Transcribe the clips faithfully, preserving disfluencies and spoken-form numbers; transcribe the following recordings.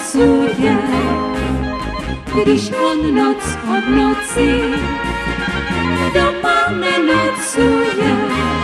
nenocuje, když on noc od noci doma nenocuje.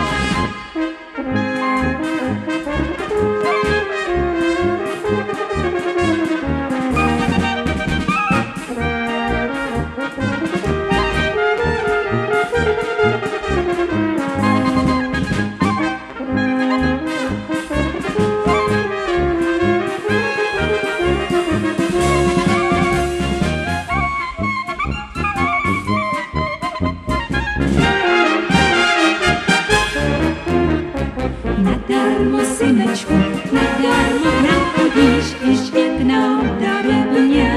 Nadarmo, synečku, nadarmo nachodíš ještě k nám daremně.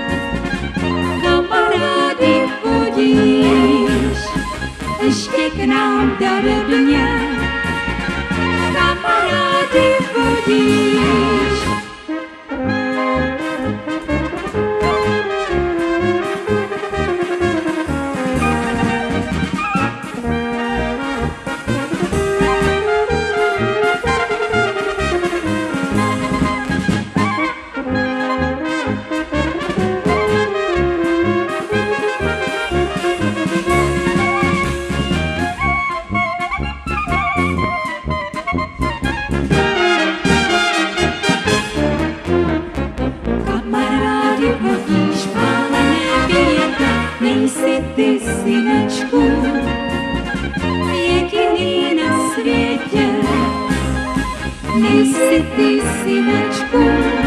Kamarády chodíš ještě k nám daremně. Kamarády chodíš. Nejsi ty, synečku, jediný na světě. Nejsi ty, synečku,